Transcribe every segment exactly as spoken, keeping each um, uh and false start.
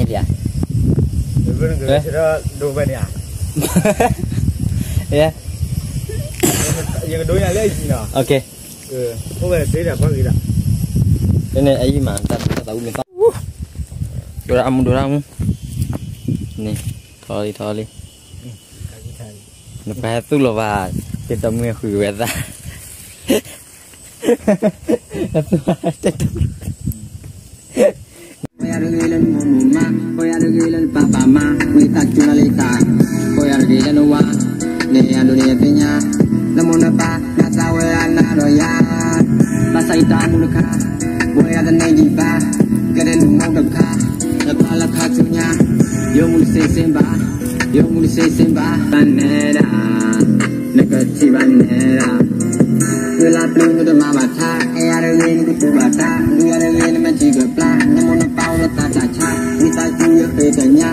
ini dia. Dua ya. Ya. Yang kedua yang lain sih. Oke. Eh, oh saya dah apa kita? Ini ayi mantap, kita tahu minta. Doramu doramu. Nih, tholi tholi. Lepas itu loh Pak, kita mau kuat dah. Koya regelan mama, koya regelan papa ma, kita cuma lita. Koya regelan wa, ne dunia tenya. Namun apa, nasa wala roya. Masa ita mulka, koya dan negiba, keren mau dekha. Kepala kacunya, yo mul sesemba, yo mul sesemba. Banera, negati banera. Gula peluru de mama ta, eh ada ini kutu bata, dia ada ini macam gepla, namun apa ulah tak caca, kita cuy kerjanya.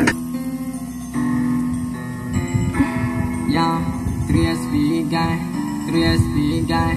Ya, three S P guy, three S P guy.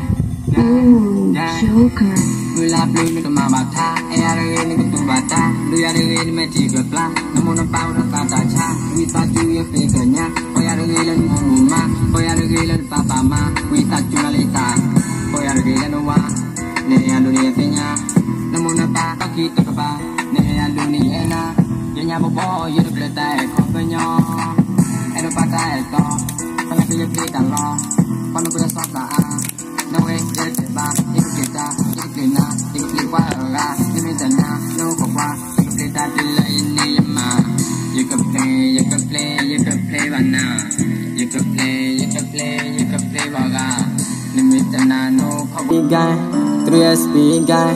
Oh, Joker. Gula peluru de mama ta, eh ada ini kutu bata, dia ada ini macam gepla, namun apa ulah tak caca, kita cuy kerjanya. Koya regelan mama, koya regelan papa ma, kita cuma lita. Koya regelan wa, ne dunia tenya. Namun apa kita keba, ne dunia na. Jenya bobo ye de pleta ko penyo. Eno pata eto, pana ke ye pleta lo. Pana ko sa ka a. Na we ye de ba, ye kita, ye kina, ye kliwa ga, ye mi tana, no ko wa, ye pleta de la ni yama. You can play, you can play, you can play right now. You can play, you can play, you can play baga. Nimitana no kobi guy, three S P guy.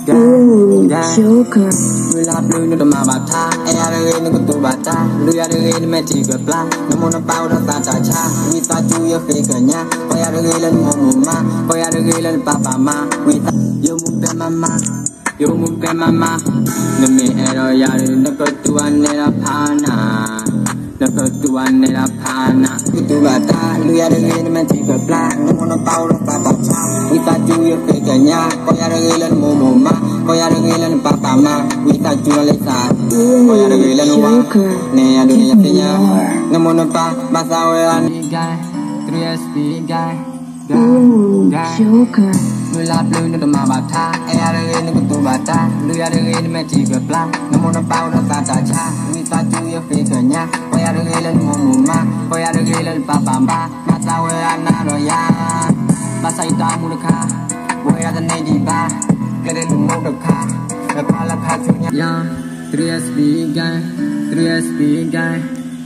Oh, Joker. Gula peluru de mama ta, eh ada ini kutu bata, lu ada ini macam gepla, namun apa udah tak caca, kita cuy kerjanya, kau ada gelan mama, kau ada gelan papa ma, kita yo mumpe mama, yo mumpe mama, nemi ero yari neketuan nera pana. Neketuan nera pana, kutu bata, lu ada ini macam gepla, namun apa udah tak caca, kita cuy kerjanya, kau ada gelan mama. Koya regelan papa ma, kita cuma lesa. Koya regelan wa, ne dunia tenya. Namun apa bahasa wean. three S P guy. Oh, Joker. Gula peluru de mama ta, eh ada ini kutu bata, lu ada ini macam gepla, namun apa udah tak caca, kita cuy kerjanya. Koya regelan mama, koya regelan papa ma, bahasa wean roya, bahasa ita mulka, koya dan negiba. Keren mau dekha, kepala kacunya. Ya, three S P guy, three S P guy.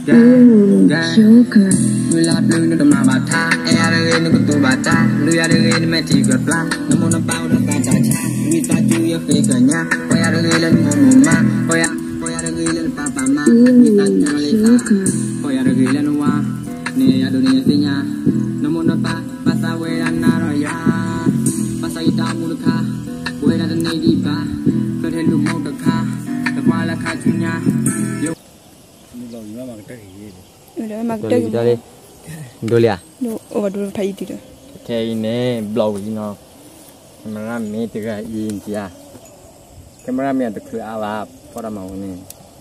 Oh, Joker. Gula peluru de mama ta, eh ada ini kutu bata, lu ada ini macam gepla, namun apa udah tak caca, kita cuy kerjanya. Koya regelan mama, koya koya regelan papa ma, kita cuma lita. Koya regelan wa, ne dunia tenya, namun apa bahasa wean roya, bahasa ita mulka. Koya dan negiba, keren lu mau dekha, kepala kacunya. Yo. Ini loh memang kita ini. Udah mak Doli doli. Doli ya. No, oh dulu thai itu. Kayak ini blow ini no. Kamera mi tiga inci ya. Kamera mi ada ke awal, pada mau ni.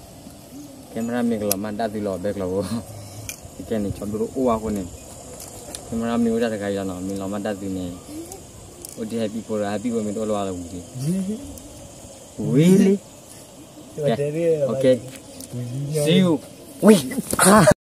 Kamera mi kalau manda di lo back lo. Ikan ni coba dulu uang aku ni. Kamera mi udah ada kayak no, mi lo manda di ni. Udah happy for happy for me tu lo ada uji. Really? Okay. Okay. See you. Wih.